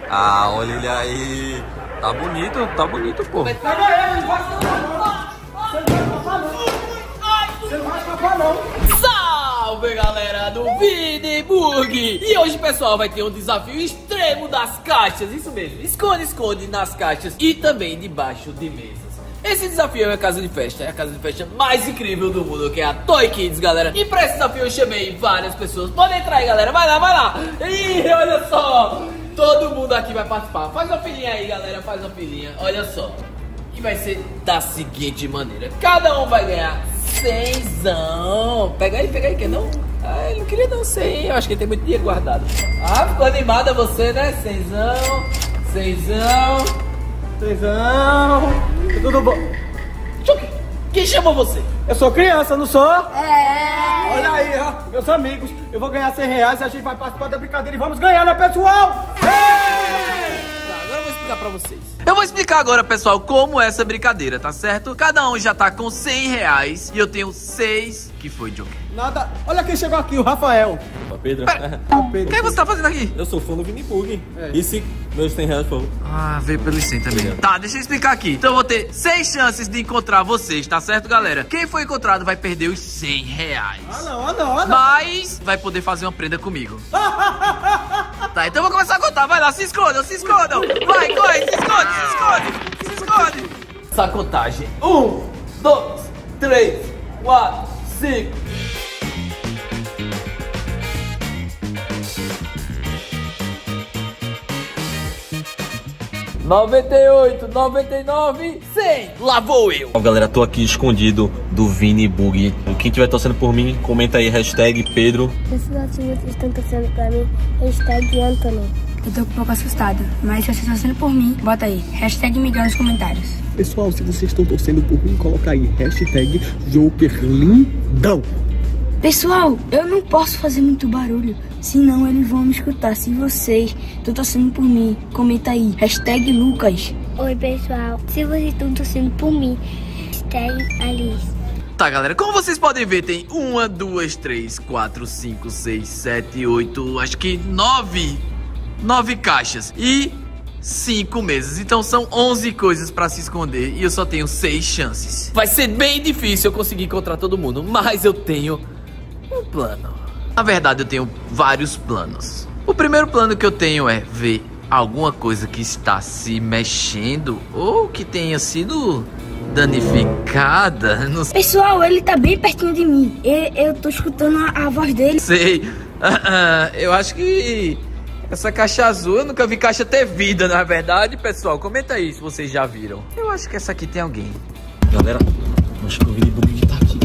Ah, olha ele aí. Tá bonito, pô. Salve, galera do Vini Bug! E hoje, pessoal, vai ter um desafio extremo das caixas. Isso mesmo, esconde nas caixas e também debaixo de mesas. Esse desafio é uma casa de festa, é a casa de festa mais incrível do mundo, que é a Toy Kids, galera. E pra esse desafio eu chamei várias pessoas. Pode entrar aí, galera, vai lá. Ih, olha só, todo mundo aqui vai participar. Faz uma filinha aí, galera, faz uma filinha, olha só. E vai ser da seguinte maneira: cada um vai ganhar 100zão. Pega aí, quer não? Ah, ele não queria não 100, eu acho que ele tem muito dinheiro guardado. Ah, ficou animada você, né? 100zão. Tudo bom? Quem chamou você? Eu sou criança, não sou? É. Olha aí, ó, meus amigos. Eu vou ganhar 100 reais e a gente vai participar da brincadeira e vamos ganhar, né, pessoal? Agora eu vou explicar pra vocês. Eu vou explicar agora, pessoal, como é essa brincadeira, tá certo? Cada um já tá com 100 reais e eu tenho 6... Que foi, Joker? Nada. Olha quem chegou aqui, o Rafael. Pedro. O que você tá fazendo aqui? Eu sou fã do Vini Bug. E se meus 100 reais, por favor? Ah, veio pelo 100 também. Tá, deixa eu explicar aqui. Então eu vou ter 6 chances de encontrar vocês, tá certo, galera? Quem for encontrado vai perder os 100 reais. Ah, não. Mas vai poder fazer uma prenda comigo. Tá, então eu vou começar a contar. Vai lá, se escondam. Vai, corre, se esconde. Essa contagem. 1, 2, 3, 4, 5. ...98, 99, 100. Lá vou eu. Galera, tô aqui escondido do Vini Bug. Quem tiver torcendo por mim, comenta aí, hashtag Pedro. Pessoal, se vocês estão torcendo pra mim, hashtag Anthony. Eu tô um pouco assustado, mas se vocês estão torcendo por mim, bota aí, hashtag Miguel nos comentários. Pessoal, se vocês estão torcendo por mim, coloca aí, hashtag Jokerlindão. Pessoal, eu não posso fazer muito barulho, senão eles vão me escutar. Se vocês estão torcendo por mim, comenta aí, hashtag Lucas. Oi, pessoal, se vocês estão torcendo por mim, hashtag Alice. Tá, galera, como vocês podem ver, tem 1, 2, 3, 4, 5, 6, 7, 8, acho que 9 caixas e 5 mesas. Então são 11 coisas pra se esconder e eu só tenho 6 chances. Vai ser bem difícil eu conseguir encontrar todo mundo, mas eu tenho um plano. Na verdade, eu tenho vários planos. O primeiro plano que eu tenho é ver alguma coisa que está se mexendo ou que tenha sido danificada. Não sei. Pessoal, ele tá bem pertinho de mim. Eu tô escutando a voz dele. Sei. Eu acho que essa caixa azul, eu nunca vi caixa ter vida, na verdade, pessoal. Comenta aí se vocês já viram. Eu acho que essa aqui tem alguém. Galera, acho que o Vini Bug tá aqui.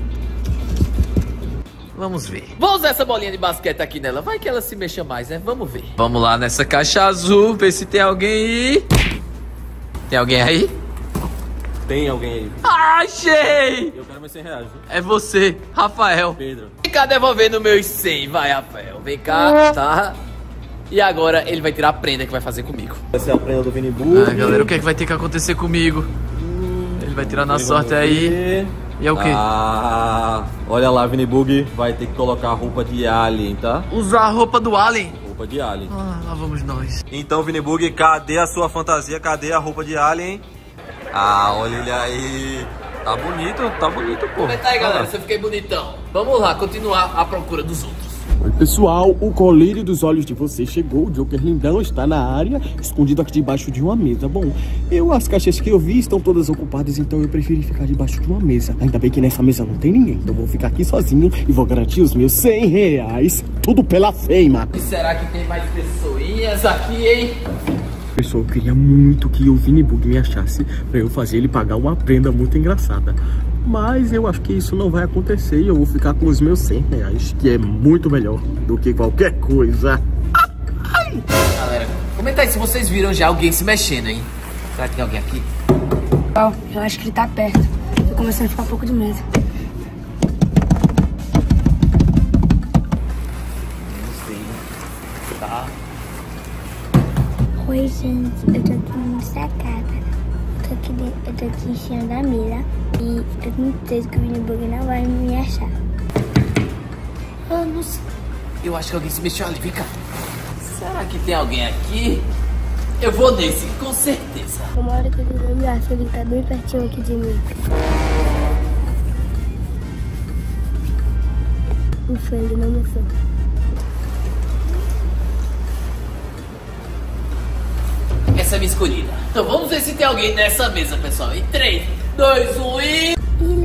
Vamos ver. Vou usar essa bolinha de basquete aqui nela. Vai que ela se mexa mais, né? Vamos ver. Vamos lá nessa caixa azul, ver se tem alguém aí. Tem alguém aí? Tem alguém aí? Achei! Eu quero meus 100 reais, viu? É você, Rafael. Pedro. Vem cá devolvendo meus 100, vai, Rafael. Vem cá, tá? E agora ele vai tirar a prenda que vai fazer comigo. Essa é a prenda do Vini Bug. Galera, o que é que vai ter que acontecer comigo? Ele vai tirar na sorte aí. E é o quê? Ah, olha lá, Vini Bug. Vai ter que colocar a roupa de Alien, tá? Usar a roupa do Alien. Roupa de Alien. Ah, lá vamos nós. Então, Vini Bug, cadê a sua fantasia? Cadê a roupa de Alien? Ah, olha ele aí. Tá bonito, pô. Comenta aí, galera, se eu fiquei bonitão. Vamos lá, continuar a procura dos outros. Oi, pessoal, o colírio dos olhos de vocês chegou. O Joker lindão está na área, escondido aqui debaixo de uma mesa. Bom, as caixas que eu vi estão todas ocupadas, então eu preferi ficar debaixo de uma mesa. Ainda bem que nessa mesa não tem ninguém, então eu vou ficar aqui sozinho e vou garantir os meus 100 reais. Tudo pela feima. E será que tem mais pessoinhas aqui, hein? Pessoal, eu queria muito que o Vini Bug me achasse pra eu fazer ele pagar uma prenda muito engraçada. Mas eu acho que isso não vai acontecer e eu vou ficar com os meus 100 reais, que é muito melhor do que qualquer coisa. Galera, comenta aí se vocês viram já alguém se mexendo, hein? Será que tem alguém aqui? Eu acho que ele tá perto. Tô começando a ficar um pouco de medo. Não sei. Tá. Oi, gente, eu tô aqui muito sacada. Eu tô aqui em cima da mesa e eu tenho certeza que o Vini Bug não vai me achar. Ah, não sei. Eu acho que alguém se mexeu ali, vem cá. Será que tem alguém aqui? Eu vou nesse, com certeza. Uma hora que ele não me acha, ele tá bem pertinho aqui de mim. Ufa, ele não me achou. Essa é a minha escolhida. Então vamos ver se tem alguém nessa mesa, pessoal. Em 3, 2, 1 e...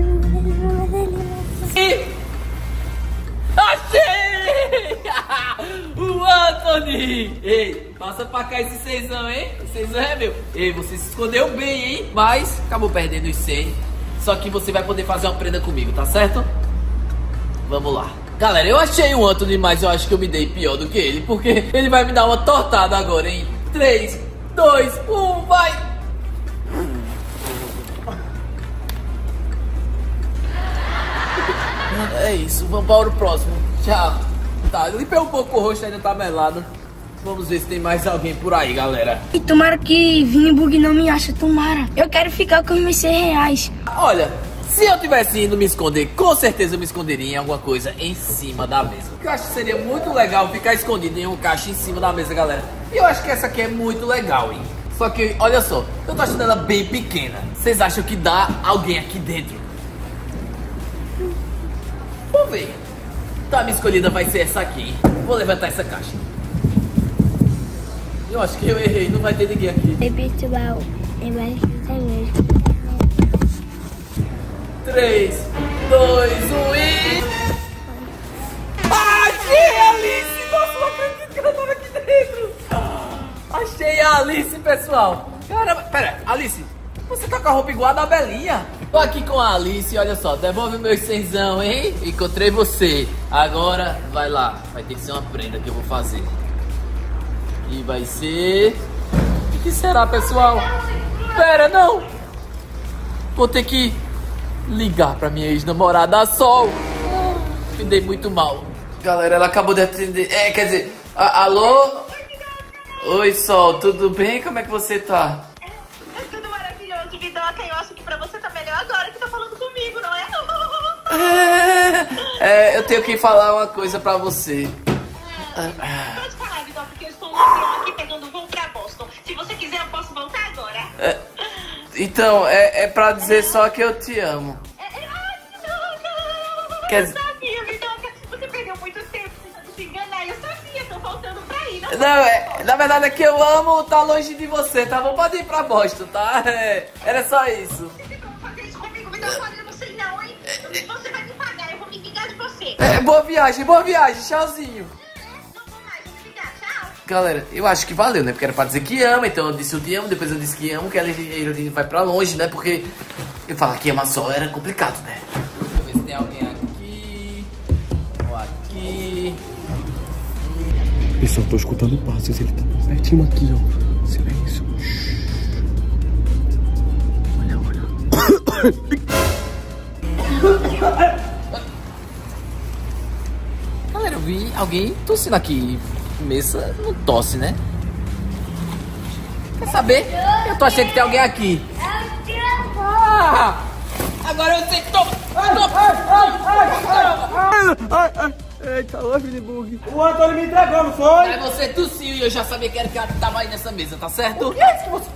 Achei! O Anthony! Ei, passa pra cá esse 6ão, hein? O 6ão é meu. Ei, você se escondeu bem, hein? Mas acabou perdendo os 100. Só que você vai poder fazer uma prenda comigo, tá certo? Vamos lá. Galera, eu achei o Anthony, mas eu acho que eu me dei pior do que ele. Porque ele vai me dar uma tortada agora, hein? 3, 2, 1, vai! É isso, vamos para o próximo. Tchau. Tá, limpei um pouco o rosto, ainda tá melado. Vamos ver se tem mais alguém por aí, galera. E tomara que Vini Bug não me ache, tomara. Eu quero ficar com os meus R$100. Olha, se eu tivesse indo me esconder, com certeza eu me esconderia em alguma coisa em cima da mesa. Porque eu acho que seria muito legal ficar escondido em um caixa em cima da mesa, galera. E eu acho que essa aqui é muito legal, hein. Só que, olha só, eu tô achando ela bem pequena. Vocês acham que dá alguém aqui dentro? Vamos ver. Então a minha escolhida vai ser essa aqui, hein? Vou levantar essa caixa. Eu acho que eu errei, não vai ter ninguém aqui. Oi, pessoal, é mais que mesmo. 3, 2, 1 e... Achei a Alice! Nossa, não acredito que ela tava aqui dentro! Achei a Alice, pessoal! Caramba, pera, Alice, você tá com a roupa igual a da Belinha? Tô aqui com a Alice, olha só, devolve meus 100zão, hein? Encontrei você. Agora, vai lá, vai ter que ser uma prenda que eu vou fazer. E vai ser... O que será, pessoal? Pera, não! Vou ter que ligar pra minha ex-namorada, a Sol. Me dei muito mal. Galera, ela acabou de atender. Quer dizer, alô? Oi, Sol, tudo bem? Como é que você tá? É tudo maravilhoso, Vidoca. Eu acho que pra você tá melhor agora que tá falando comigo, não é? Eu tenho que falar uma coisa pra você. Pode falar, Vidoca, porque eu estou no avião aqui pegando voo pra Boston. Se você quiser, eu posso voltar agora. Então, é pra dizer só que eu te amo. Quer dizer... Eu sabia, Vidoca. Você perdeu muito tempo tentando se enganar. Eu sabia, tô voltando pra ir. Não, na verdade é que eu amo estar longe de você, tá bom? Pode ir pra Boston, tá? Era só isso. Você tem como fazer isso comigo, Vidoca? Eu não sei não, hein? Você vai me pagar, eu vou me vingar de você. Boa viagem, tchauzinho. Não vou mais, vou me vingar, tchau. Galera, eu acho que valeu, né? Porque era pra dizer que ama, então eu disse eu te amo, depois eu disse que amo, que ele vai pra longe, né? Porque eu falar que ama só era complicado, né? Deixa eu ver se tem alguém aqui. Ou aqui. Pessoal, tô escutando passos, ele tá pertinho aqui, ó. Silêncio. Olha. Galera, eu vi alguém tossindo aqui. Mesa não tosse, né? Quer saber? Eu tô achando que tem alguém aqui. Agora eu sei que toma! Eita, ô Vini Bug. O Antônio me entregou, não foi? Aí você tossiu e eu já sabia que era que ela tava aí nessa mesa, tá certo? Que é isso que você...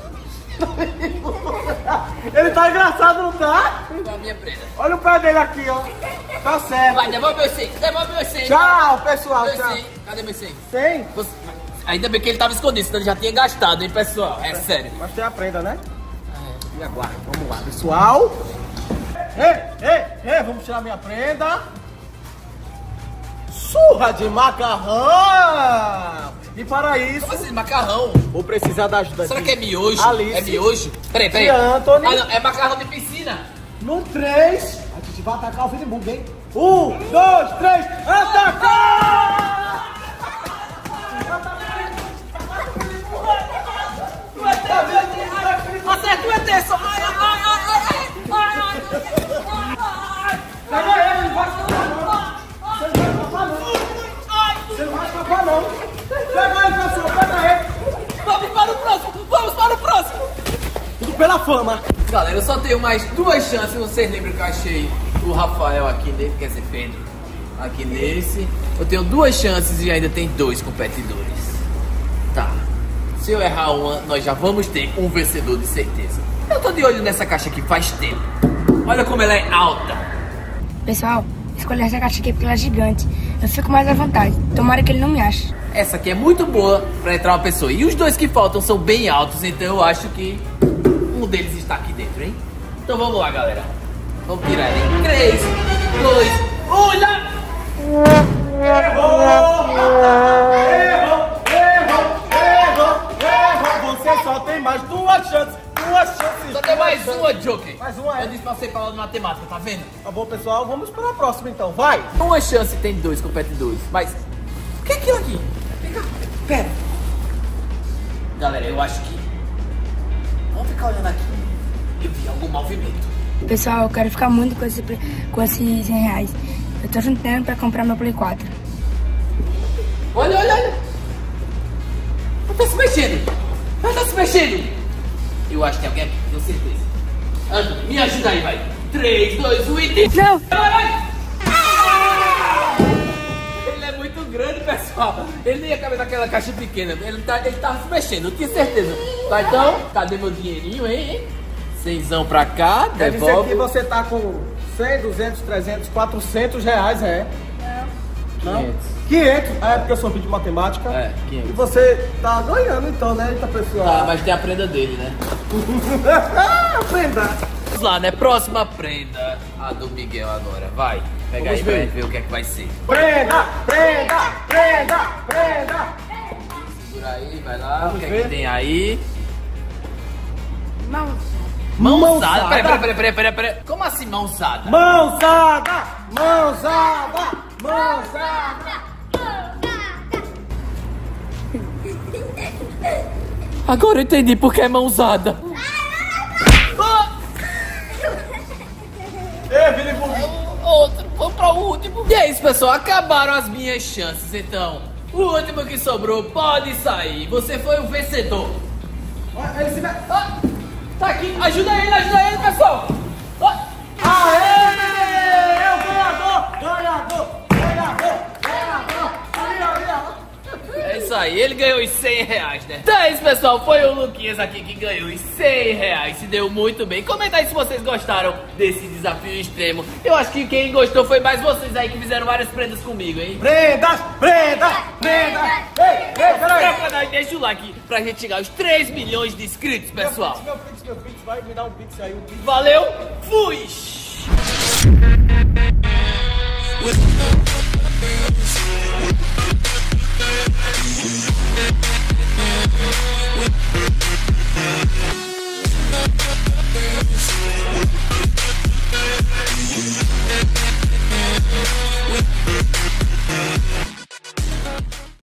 Ele tá engraçado, não tá? Foi a minha prenda. Olha o pé dele aqui, ó. Tá certo. Vai, devolve meu 100, devolve meu 100. Tchau, pessoal. Meu Tchau. 100. Cadê meu 100? Tem? Ainda bem que ele tava escondido, senão ele já tinha gastado, hein, pessoal? É sério. Mas tem a prenda, né? E agora? Vamos lá, pessoal. Ei, vamos tirar minha prenda. Surra de macarrão. E para isso, Como assim, macarrão? vou precisar da ajuda Será de que é miojo? Alice. É miojo? Peraí. E Anthony. Ah, não, é macarrão de piscina. No 3, a gente vai atacar o Vini Bug, hein? 1, 2, 3, atacar! Acerta o ET, só. Pega ele, não vai escapar não. Você não vai escapar não. Pega ele, pessoal, pega ele. Vamos para o próximo. Tudo pela fama. Galera, eu só tenho mais 2 chances. Vocês lembram que eu achei o Rafael aqui nele, quer dizer, Pedro, aqui nesse. Eu tenho 2 chances e ainda tem 2 competidores. Tá. Se eu errar uma, nós já vamos ter um vencedor de certeza. Eu tô de olho nessa caixa aqui faz tempo. Olha como ela é alta. Pessoal, escolhi essa caixa aqui porque ela é gigante. Eu fico mais à vontade. Tomara que ele não me ache. Essa aqui é muito boa pra entrar uma pessoa. E os dois que faltam são bem altos, então eu acho que um deles está aqui dentro, hein? Então vamos lá, galera. Vamos tirar ele em 3, 2, 1, já! Errou! Você só tem mais duas chances. Só tem mais uma, Joker. Mais uma, é. Eu disse pra você falar de matemática, tá vendo? Tá bom, pessoal, vamos para a próxima então, vai! Uma chance tem 2, compete 2. Mas, o que é aquilo aqui? Vem cá, pera. Galera, eu acho que... Vamos ficar olhando aqui. Eu vi algum movimento. Pessoal, eu quero ficar muito com esses 100 reais. Eu tô juntando pra comprar meu Play 4. Olha. Tá se mexendo. Tá se mexendo. Eu acho que tem alguém aqui, tenho certeza. Anthony, me ajuda aí, vai. 3, 2, 1 e... Não! Vai! Ele é muito grande, pessoal. Ele nem ia caber naquela caixa pequena. Ele tava se mexendo, eu tinha certeza. Tá, então, cadê meu dinheirinho, hein? 100zão pra cá, Quer dizer devolve. que você tá com 100, 200, 300, 400 reais, é? Não? 500. É porque eu sou vídeo de matemática. É, 500. E você tá ganhando então, né? Eita, pessoal. Tá, mas tem a prenda dele, né? Aprenda. Vamos lá, né? Próxima prenda. A do Miguel agora. Vai. Pega Vamos aí pra ver. gente ver o que é que vai ser. Prenda. Segura aí, vai lá. Vamos o que é ver. que tem aí? Mãozada. Pera. Como assim mãozada? Mãozada. Agora eu entendi porque é mãozada. Ei, Vini Burg. Outro, vamos para o último. E é isso, pessoal. Acabaram as minhas chances. Então, o último que sobrou pode sair. Você foi o vencedor. Ele se vai. Ah, tá aqui. Ajuda ele, pessoal. Ah, Aê! É o ganhador. é isso aí. Ele ganhou os 100 reais, né? Então é isso, pessoal. Foi o Luquinhas aqui que ganhou os 100 reais. Se deu muito bem. Comenta aí se vocês gostaram desse desafio extremo. Eu acho que quem gostou foi mais vocês aí que fizeram várias prendas comigo, hein? Prendas. Ei, peraí. Deixa o like pra gente chegar aos 3 milhões de inscritos, pessoal. Meu pix, vai me dar um pix aí. Valeu, fui! We